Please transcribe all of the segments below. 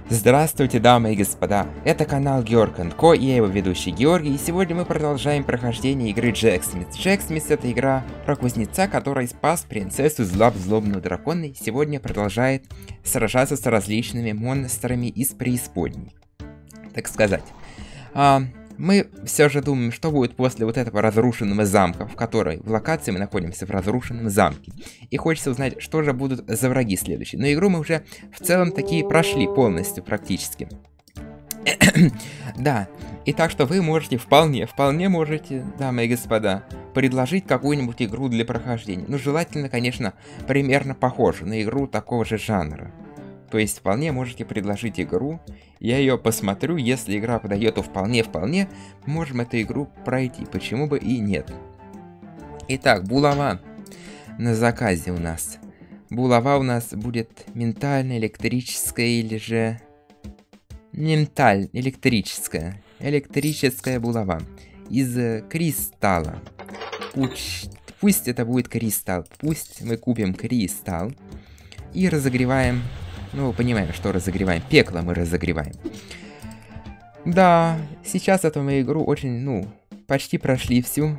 Здравствуйте, дамы и господа, это канал Georg & Co, и я его ведущий Георгий, и сегодня мы продолжаем прохождение игры Джексмит. Джексмит — это игра про кузнеца, который спас принцессу из лап злобного дракона, и сегодня продолжает сражаться с различными монстрами из преисподней, так сказать. Мы все же думаем, что будет после вот этого разрушенного замка, в локации мы находимся в разрушенном замке. И хочется узнать, что же будут за враги следующие. Но игру мы уже в целом такие прошли полностью практически. Да, и так что вы можете вполне можете, дамы и господа, предложить какую-нибудь игру для прохождения. Ну, желательно, конечно, примерно похожую на игру такого же жанра. То есть вполне можете предложить игру, я ее посмотрю, если игра подойдет, то вполне можем эту игру пройти, почему бы и нет. Итак, булава на заказе у нас. Булава у нас будет ментально-электрическая или же... Менталь-электрическая. Электрическая булава. Из кристалла. Пусть это будет кристалл. Пусть мы купим кристалл. И разогреваем... Ну, понимаем, что разогреваем. Пекло мы разогреваем. Да, сейчас эту мою игру очень, почти прошли всю.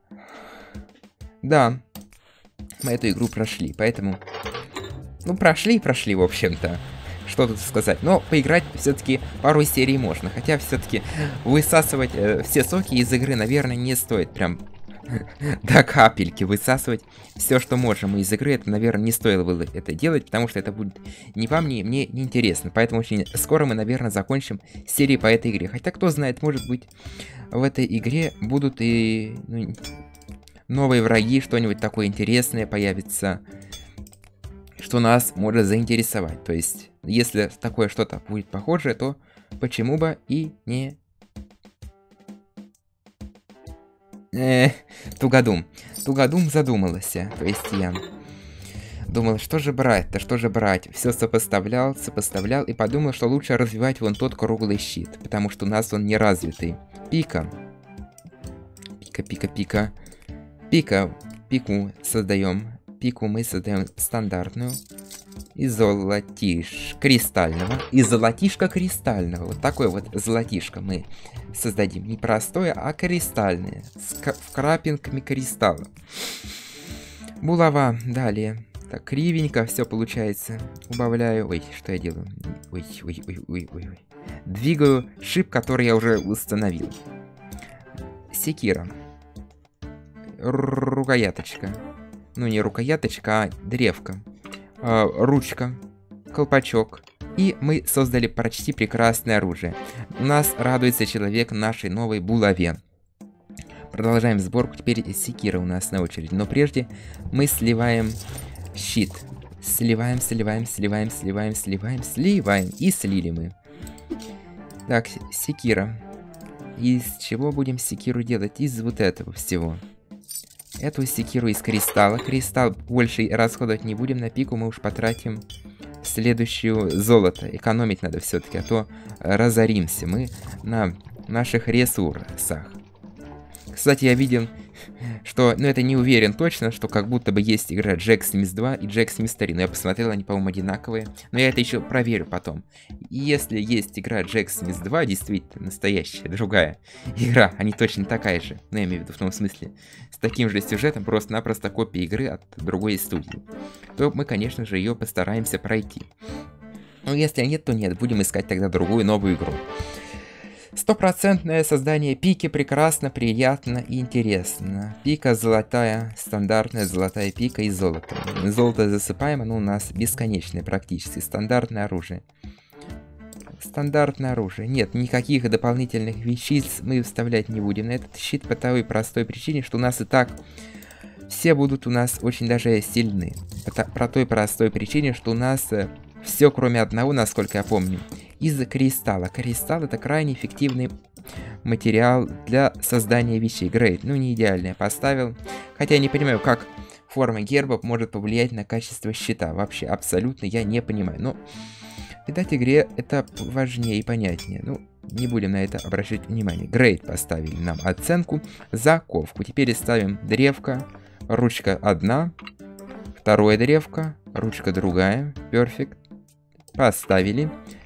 Да, мы эту игру прошли, поэтому... прошли, в общем-то. Что тут сказать. Но поиграть все-таки пару серий можно. Хотя все-таки высасывать все соки из игры, наверное, не стоит прям... до капельки высасывать все, что можем из игры. Это, наверное, не стоило бы это делать, потому что это будет ни вам, ни мне не интересно. Поэтому очень скоро мы, наверное, закончим серию по этой игре. Хотя, кто знает, может быть, в этой игре будут и новые враги, что-нибудь такое интересное появится, что нас может заинтересовать. То есть, если такое что-то будет похожее, то почему бы и не... Тугодум задумалась. То есть я думал, что же брать-то, что же брать. Все сопоставлял и подумал, что лучше развивать вон тот круглый щит, потому что у нас он не развитый. Пику создаем. Пику мы создаем стандартную. Из золотишка кристального. Вот такой вот золотишко мы создадим. Не простое, а кристальное. С крапинками кристалла. Булава. Далее. Так, кривенько все получается. Убавляю. Ой, что я делаю? Ой. Двигаю шип, который я уже установил. Секира. Рукояточка. Ну, не рукояточка, а древко. Ручка, колпачок, и мы создали почти прекрасное оружие. У нас радуется человек нашей новой булаве. Продолжаем сборку, теперь секира у нас на очереди, но прежде мы сливаем щит. Сливаем, и слили мы. Так, секира. Из чего будем секиру делать? Из вот этого всего. Эту секиру из кристалла. Кристалл больше расходовать не будем. На пику мы уж потратим в следующую золото. Экономить надо все-таки, а то разоримся мы на наших ресурсах. Кстати, я видел, что... это не уверен точно, что как будто бы есть игра Jack Sims 2 и Jack Sims 3. Но я посмотрел, они, по-моему, одинаковые. Но я это еще проверю потом. И если есть игра Jack Sims 2, действительно, настоящая, другая игра, а не точно такая же. Я имею в виду в том смысле, с таким же сюжетом, просто-напросто копия игры от другой студии, то мы, конечно же, ее постараемся пройти. Но если нет, то нет. Будем искать тогда другую, новую игру. Стопроцентное создание пики прекрасно, приятно и интересно. Пика золотая, стандартная золотая пика из золота. Золото засыпаем, оно у нас бесконечное практически. Стандартное оружие. Стандартное оружие. Нет, никаких дополнительных вещиц мы вставлять не будем на этот щит по той простой причине, что у нас и так все будут у нас очень даже сильны. По той простой причине, что у нас все, кроме одного, насколько я помню, из кристалла. Кристалл — это крайне эффективный материал для создания вещей. Грейд, не идеально я поставил. Хотя я не понимаю, как форма герба может повлиять на качество щита. Вообще, абсолютно я не понимаю. Но, видать, игре это важнее и понятнее. Не будем на это обращать внимание. Грейд поставили нам оценку за ковку. Теперь ставим древко. Ручка одна. Второе древко. Ручка другая. Перфект. Поставили.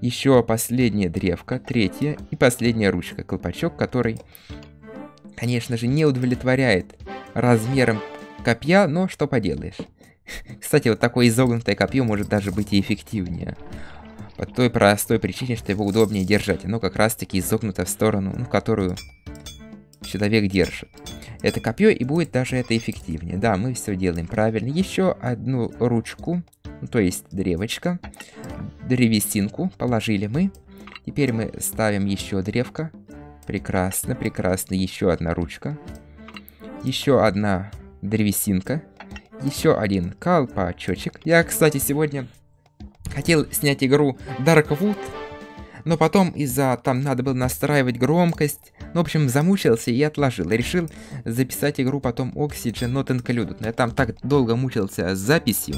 Еще последняя древка, третья и последняя ручка. Колпачок, который, конечно же, не удовлетворяет размером копья, но что поделаешь. Кстати, вот такое изогнутое копье может даже быть и эффективнее. По той простой причине, что его удобнее держать. Оно как раз таки изогнуто в сторону, ну, которую человек держит. Это копье и будет даже это эффективнее. Да, мы все делаем правильно. Еще одну ручку, ну, то есть древочка, древесинку положили мы. Теперь мы ставим еще древко. Прекрасно, прекрасно. Еще одна ручка. Еще одна древесинка. Еще один колпачочек. Я, кстати, сегодня хотел снять игру Darkwood, но потом из-за там надо было настраивать громкость. Ну, в общем, замучился и отложил. И решил записать игру потом Oxygen Not Included. Но я там так долго мучился с записью,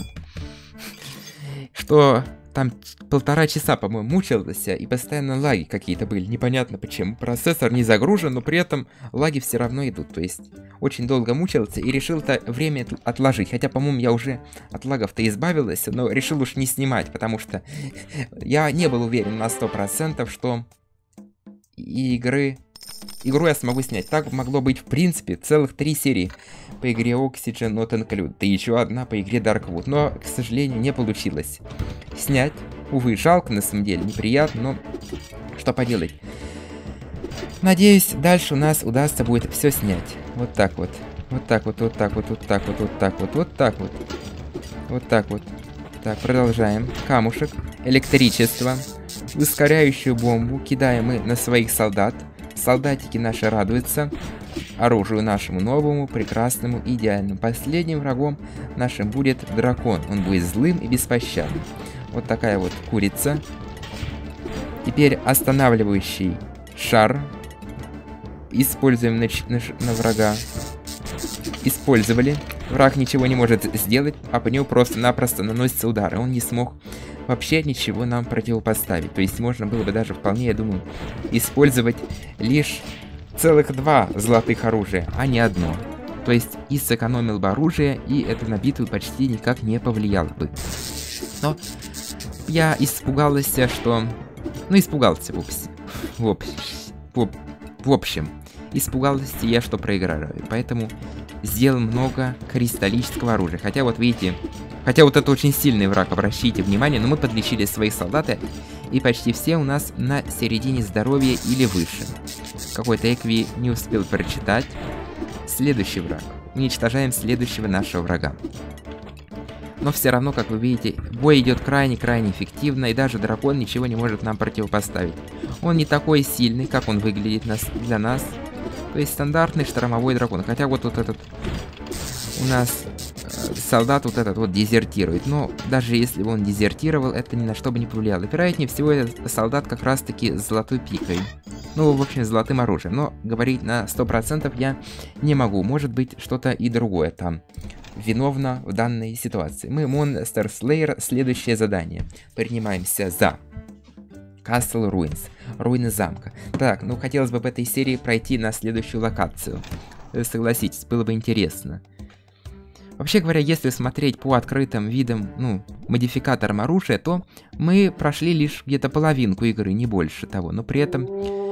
что там 1,5 часа, по-моему, мучился, и постоянно лаги какие-то были. Непонятно почему. Процессор не загружен, но при этом лаги все равно идут. То есть очень долго мучился и решил это время отложить. Хотя, по-моему, я уже от лагов-то избавился, но решил уж не снимать, потому что я не был уверен на 100%, что игру я смогу снять. Так могло быть, в принципе, целых 3 серии по игре Oxygen Not Included, и еще одна по игре Darkwood, но, к сожалению, не получилось снять. Увы, жалко, на самом деле, неприятно, но что поделать. Надеюсь, дальше у нас удастся будет все снять. Вот так вот. Вот так вот, вот так вот, вот так вот, вот так вот, вот так вот. Вот так вот. Так, продолжаем. Камушек, электричество, ускоряющую бомбу кидаем мы на своих солдат. Солдатики наши радуются оружию нашему новому, прекрасному, идеальному. Последним врагом нашим будет дракон. Он будет злым и беспощадным. Вот такая вот курица. Теперь останавливающий шар. Используем на врага. Использовали. Враг ничего не может сделать, а по нему просто-напросто наносится удар. И он не смог вообще ничего нам противопоставить. То есть можно было бы даже вполне, я думаю, использовать лишь целых 2 золотых оружия, а не одно. То есть и сэкономил бы оружие, и это на битву почти никак не повлияло бы. Но я испугался, что... Ну, испугался в общем, испугался я, что проиграю. Поэтому сделал много кристаллического оружия. Хотя вот видите... Хотя вот это очень сильный враг, обращайте внимание, но мы подлечили своих солдат, и почти все у нас на середине здоровья или выше. Какой-то Экви не успел прочитать. Следующий враг. Уничтожаем следующего нашего врага. Но все равно, как вы видите, бой идет крайне-крайне эффективно, и даже дракон ничего не может нам противопоставить. Он не такой сильный, как он выглядит для нас. То есть стандартный штормовой дракон. Хотя вот этот у нас... солдат вот этот вот дезертирует. Но даже если бы он дезертировал, это ни на что бы не повлияло. Вероятнее всего, этот солдат как раз таки с золотой пикой. Ну, в общем, с золотым оружием. Но говорить на 100% я не могу. Может быть, что-то и другое там виновно в данной ситуации. Мы Monster Slayer. Следующее задание. Принимаемся за Castle Ruins. Руины замка. Так, ну хотелось бы в этой серии пройти на следующую локацию. Согласитесь, было бы интересно. Вообще говоря, если смотреть по открытым видам, ну, модификаторам оружия, то мы прошли лишь где-то половинку игры, не больше того. Но при этом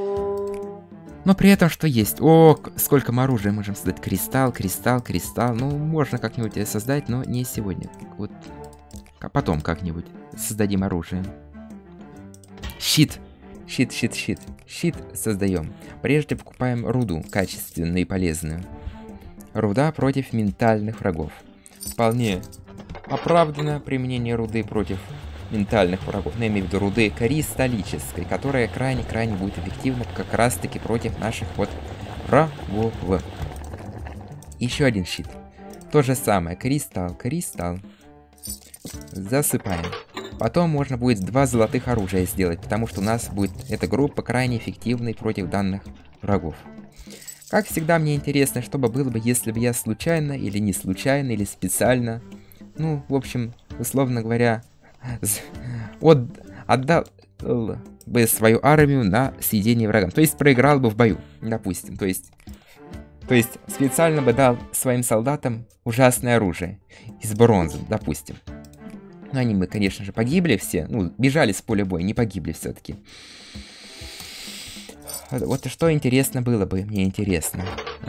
что есть? О, сколько мы оружия можем создать. Кристалл, кристалл, кристалл. Ну, можно как-нибудь это создать, но не сегодня. Вот, потом как-нибудь создадим оружие. Щит. Щит создаем. Прежде покупаем руду, качественную и полезную. Руда против ментальных врагов. Вполне оправдано применение руды против ментальных врагов. Но я имею в виду руды кристаллической, которая крайне-крайне будет эффективна как раз-таки против наших вот врагов. Еще один щит. То же самое. Кристалл. Засыпаем. Потом можно будет 2 золотых оружия сделать, потому что у нас будет эта группа крайне эффективной против данных врагов. Как всегда, мне интересно, что бы было бы, если бы я случайно, или не случайно, или специально, ну, в общем, условно говоря, отдал бы свою армию на съедение врагам. То есть проиграл бы в бою, допустим. То есть специально бы дал своим солдатам ужасное оружие из бронзы, допустим. Ну, они мы, конечно же, погибли все. Ну, бежали с поля боя, не погибли все-таки. Вот что интересно было бы, мне интересно.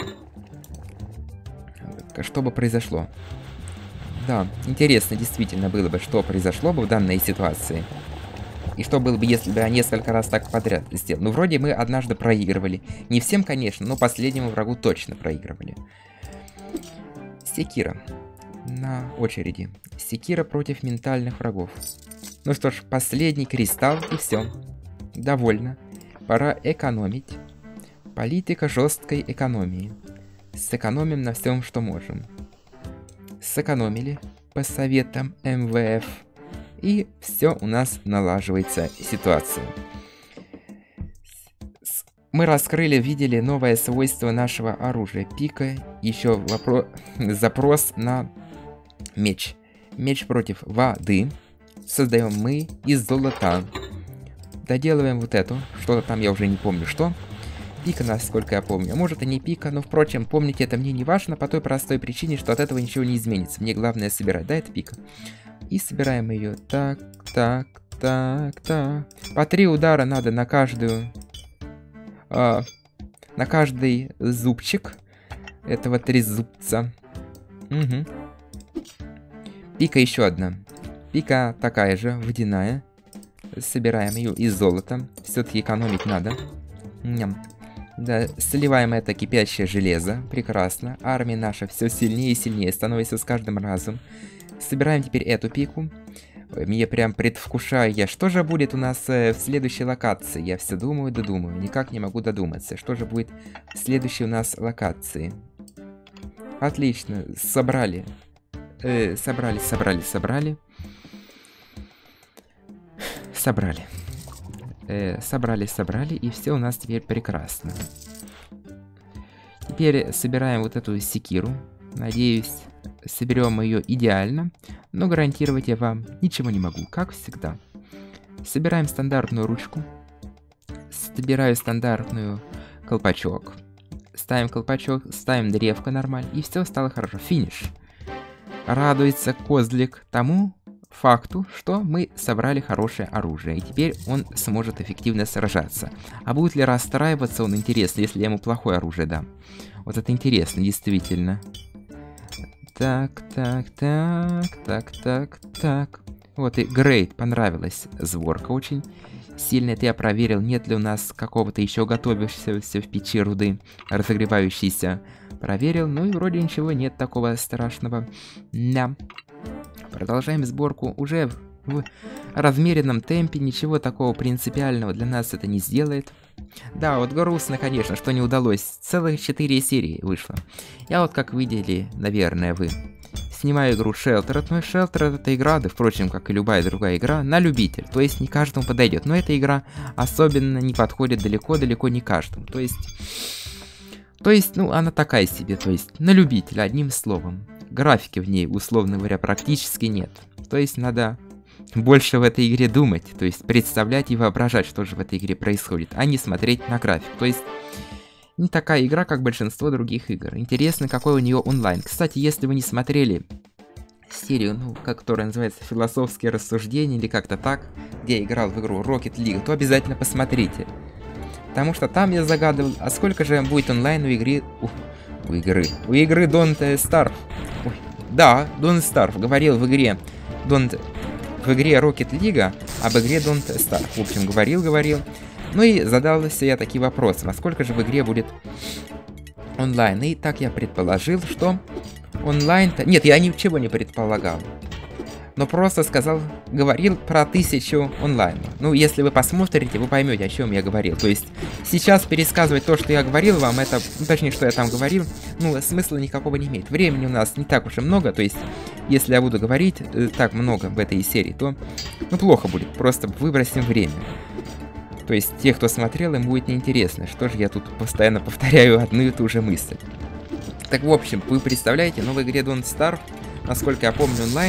Что бы произошло? Да, интересно действительно было бы, что произошло бы в данной ситуации. И что было бы, если бы я несколько раз так подряд сделал. Ну, вроде мы однажды проигрывали. Не всем, конечно, но последнему врагу точно проигрывали. Секира. На очереди. Секира против ментальных врагов. Ну что ж, последний кристалл и все. Довольно. Пора экономить. Политика жесткой экономии. Сэкономим на всем, что можем. Сэкономили по советам МВФ. И все у нас налаживается ситуация. Мы раскрыли, видели новое свойство нашего оружия. Пика. Еще запрос на меч. Меч против воды. Создаем мы из золота. Доделываем вот эту. Что-то там я уже не помню что. Пика, насколько я помню. Может и не пика, но впрочем, помните, это мне не важно по той простой причине, что от этого ничего не изменится. Мне главное собирать. Да, это пика. И собираем ее. Так, так, так, так. По 3 удара надо на каждую... на каждый зубчик этого трезубца. Угу. Пика еще одна. Пика такая же, водяная. Собираем ее из золота. Все-таки экономить надо. Ням. Да, сливаем это кипящее железо. Прекрасно. Армия наша все сильнее и сильнее становится с каждым разом. Собираем теперь эту пику. Мне прям предвкушаю я. Что же будет у нас в следующей локации? Я все думаю, додумаю. Никак не могу додуматься. Что же будет в следующей у нас локации? Отлично. Собрали. Собрали. Собрали, и все у нас теперь прекрасно. Теперь собираем вот эту секиру. Надеюсь, соберем ее идеально, но гарантировать я вам ничего не могу, как всегда. Собираем стандартную ручку. Собираю стандартную колпачок. Ставим колпачок, ставим древко нормально, и все стало хорошо. Финиш. Радуется козлик тому факту, что мы собрали хорошее оружие, и теперь он сможет эффективно сражаться. А будет ли расстраиваться он, интересно, если я ему плохое оружие дам? Вот это интересно, действительно. Так. Вот и Грейт, понравилась сборка очень сильно. Это я проверил, нет ли у нас какого-то еще готовящегося в печи руды, разогревающийся. Проверил, ну и вроде ничего нет такого страшного. Да. Продолжаем сборку уже в размеренном темпе, ничего такого принципиального для нас это не сделает. Да, вот грустно, конечно, что не удалось. Целых 4 серии вышло. Я вот, как видели, наверное, вы. Снимаю игру Sheltered, но Sheltered это игра, да, впрочем, как и любая другая игра, на любитель. То есть не каждому подойдет. Но эта игра особенно не подходит далеко не каждому. То есть, ну, она такая себе, то есть на любителя, одним словом. Графики в ней, условно говоря, практически нет. То есть надо больше в этой игре думать, то есть представлять и воображать, что же в этой игре происходит, а не смотреть на график. То есть не такая игра, как большинство других игр. Интересно, какой у нее онлайн. Кстати, если вы не смотрели серию, ну, которая называется «Философские рассуждения» или как-то так, где я играл в игру Rocket League, то обязательно посмотрите. Потому что там я загадывал, а сколько же будет онлайн у игры... У игры Don't Starve. Ой, да, Don't Starve. Говорил в игре Rocket League об игре Don't Starve. В общем, говорил. Ну и задался я такие вопросы. Насколько же в игре будет онлайн? И так я предположил, что онлайн-то... Нет, я ничего не предполагал. Но просто говорил про 1000 онлайн. Ну, если вы посмотрите, вы поймете, о чем я говорил. То есть, сейчас пересказывать то, что я говорил вам, это, ну, точнее, что я там говорил, ну, смысла никакого не имеет. Времени у нас не так уж и много, то есть, если я буду говорить так много в этой серии, то, ну, плохо будет, просто выбросим время. То есть, те, кто смотрел, им будет неинтересно, что же я тут постоянно повторяю одну и ту же мысль. Так, в общем, вы представляете, в новой игре Don't Starve, насколько я помню, онлайн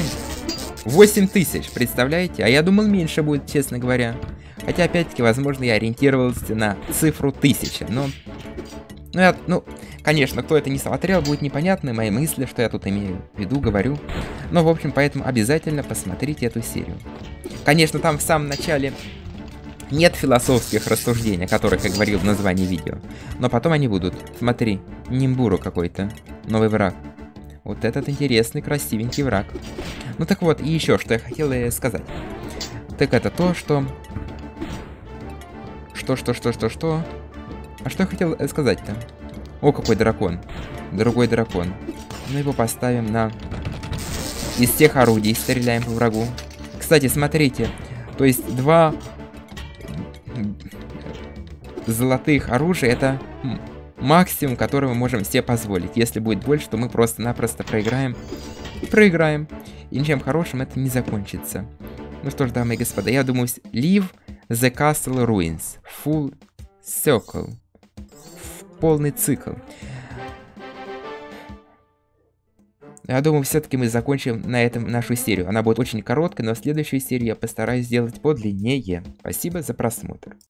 8000, представляете? А я думал, меньше будет, честно говоря. Хотя, опять-таки, возможно, я ориентировался на цифру 1000, но... Конечно, кто это не смотрел, будет непонятны мои мысли, что я тут имею в виду, говорю. Но, в общем, поэтому обязательно посмотрите эту серию. Конечно, там в самом начале нет философских рассуждений, которые, как говорил в названии видео. Но потом они будут. Смотри, Нимбуру какой-то. Новый враг. Вот этот интересный, красивенький враг. Ну так вот, и еще, что я хотел сказать. Так это то, что... Что? А что я хотел сказать-то? О, какой дракон. Другой дракон. Ну его поставим на... Из всех орудий стреляем по врагу. Кстати, смотрите. То есть 2 золотых оружия — это максимум, который мы можем себе позволить. Если будет больше, то мы просто-напросто проиграем. И ничем хорошим это не закончится. Ну что ж, дамы и господа, я думаю, Leave the Castle Ruins. Full Circle. Полный цикл. Я думаю, все-таки мы закончим на этом нашу серию. Она будет очень короткой, но следующую серию я постараюсь сделать подлиннее. Спасибо за просмотр.